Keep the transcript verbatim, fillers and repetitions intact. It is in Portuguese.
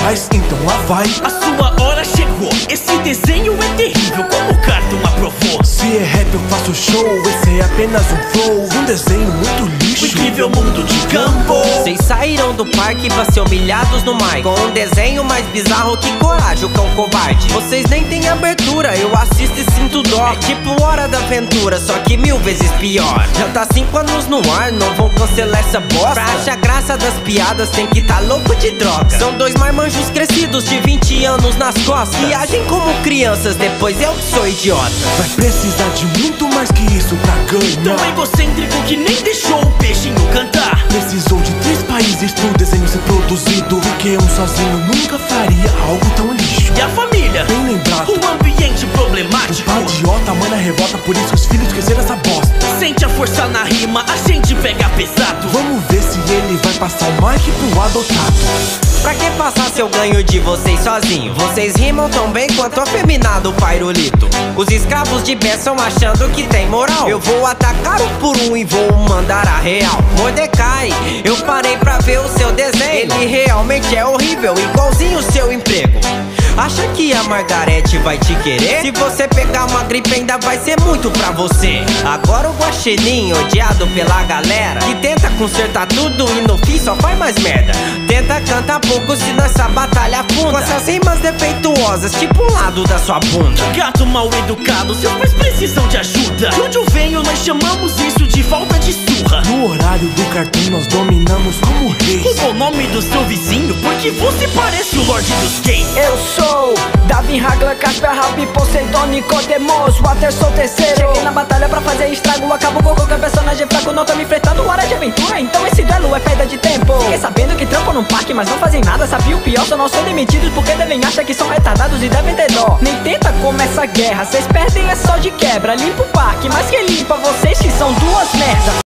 faz, então lá vai. A sua hora chegou, esse desenho é terrível, como o Cartoon aprovou. Se é rap eu faço show, esse é apenas um flow, um desenho muito lixo. O incrível mundo de Gumball. Vocês saíram do parque pra ser humilhados no mic, com um desenho mais bizarro que Coragem, o cão covarde. Vocês nem têm abertura, eu assisto e sinto dó. É tipo Hora da Aventura, só que mil vezes pior. Já tá cinco anos no ar, não vão cancelar essa bosta. Pra achar graça das piadas tem que tá louco de droga. São dois marmanjos crescidos de vinte anos nas costas, e agem como crianças, depois eu que sou idiota. Vai precisar de muito mais que isso pra ganhar. Tão egocêntrico que nem deixou o peixinho cantar. Precisou de três países pro desenho ser produzido, porque um sozinho nunca faria algo tão lixo. E a família? Bem lembrado. O ambiente problemático. O idiota, a mãe na revolta, por isso os filhos esqueceram essa bosta. Sente a força na rima, a gente pega pesado. Vamos ver se ele vai passar o mic pro adotado. Pra que passar se eu ganho de vocês sozinho? Vocês rimam tão bem quanto o afeminado Pairulito. Os escravos de Besson achando que tem moral. Eu vou atacar um por um e vou mandar a real. Mordecai, eu parei pra ver o seu desenho. Ele realmente é horrível, igualzinho o seu emprego. Acha que a Margarete vai te querer? Se você pegar uma gripe ainda vai ser muito pra você. Agora o Guaxinim, odiado pela galera, que tenta consertar tudo e no fim só faz mais merda. Tenta cantar pouco se nessa batalha funda, com essas rimas defeituosas, tipo um lado da sua bunda. Gato mal educado, seus pais precisam de ajuda. De onde eu venho nós chamamos isso de falta de surra. No horário do Cartoon nós dominamos como reis. Qual o nome do seu vizinho? Porque você parece o Lorde dos Gays. Eu sou Davin Hagler, Casper, Rabi, Poseidon, Nicodemos, Water, sou terceiro. Cheguei na batalha pra fazer estrago, acabo com qualquer personagem fraco. Não tô me enfrentando, hora de aventura, então esse duelo é perda de tempo. Fiquei sabendo que trampam num parque, mas não fazem nada. Sabia o pior, só não são demitidos porque devem achar que são retardados e devem ter dó. Nem tenta começar essa guerra, cês perdem é só de quebra. Limpa o parque, mas quem limpa vocês que são duas merdas.